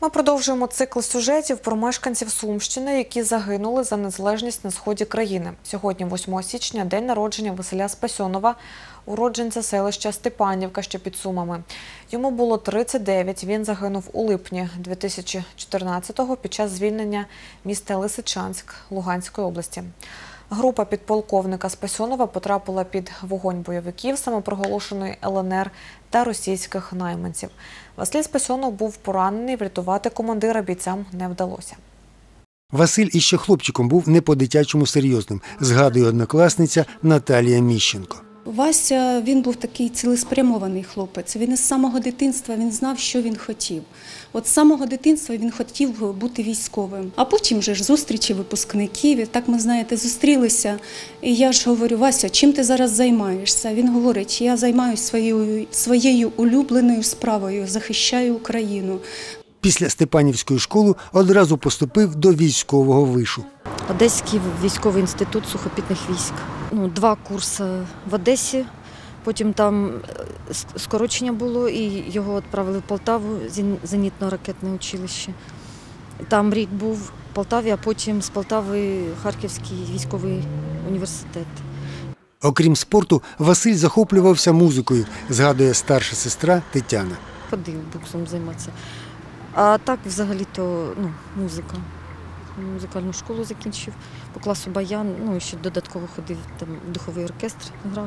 Ми продовжуємо цикл сюжетів про мешканців Сумщини, які загинули за незалежність на сході країни. Сьогодні, 8 січня, день народження Василя Спасьонова, уродженця селища Степанівка, що під Сумами. Йому було 39, він загинув у липні 2014-го під час звільнення міста Лисичанськ Луганської області. Група підполковника Спасьонова потрапила під вогонь бойовиків самопроголошеної ЛНР та російських найманців. Василь Спасьонов був поранений, врятувати командира бійцям не вдалося. Василь іще хлопчиком був не по-дитячому серйозним, згадує однокласниця Наталія Міщенко. Вася, він був такий цілеспрямований хлопець. Він із самого дитинства він знав, що він хотів. От з самого дитинства він хотів бути військовим. А потім вже ж зустрічі випускників. І так ми, знаєте, зустрілися. І я ж говорю: Вася, чим ти зараз займаєшся? Він говорить: я займаюся своєю улюбленою справою, захищаю Україну. Після Степанівської школи одразу поступив до військового вишу. Одеський військовий інститут сухопутних військ. 2 курси в Одесі, потім там скорочення було і його відправили в Полтаву, зенітно-ракетне училище. Там рік був в Полтаві, а потім з Полтави Харківський військовий університет. Окрім спорту, Василь захоплювався музикою, згадує старша сестра Тетяна. Ходив боксом займатися. А так взагалі-то музика. Музикальну школу закінчив, по класу баян, і ще додатково ходив, там духовий оркестр грав.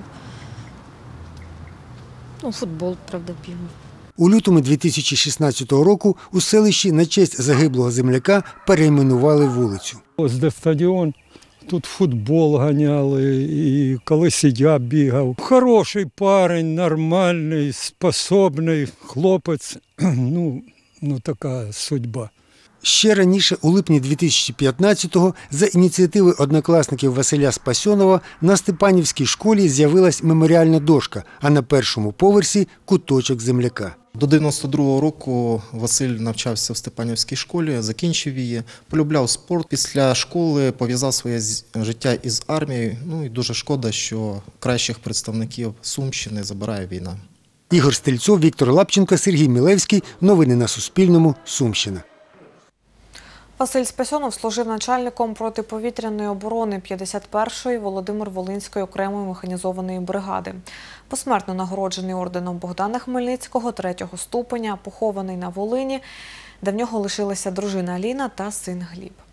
Футбол, правда, бігав. У лютому 2016 року у селищі на честь загиблого земляка перейменували вулицю. Ось де стадіон, тут футбол ганяли, і колись і я бігав. Хороший парень, нормальний, способний хлопець, така судьба. Ще раніше, у липні 2015-го, за ініціативи однокласників Василя Спасьонова, на Степанівській школі з'явилась меморіальна дошка, а на першому поверсі – куточок земляка. До 92-го року Василь навчався в Степанівській школі, закінчив її, полюбляв спорт. Після школи пов'язав своє життя із армією. І дуже шкода, що кращих представників Сумщини забирає війна. Ігор Стельцов, Віктор Лапченко, Сергій Мілевський. Новини на Суспільному. Сумщина. Василь Спасьонов служив начальником протиповітряної оборони 51-ї Володимир-Волинської окремої механізованої бригади. Посмертно нагороджений орденом Богдана Хмельницького 3-го ступеня, похований на Волині, де в нього лишилася дружина Аліна та син Гліб.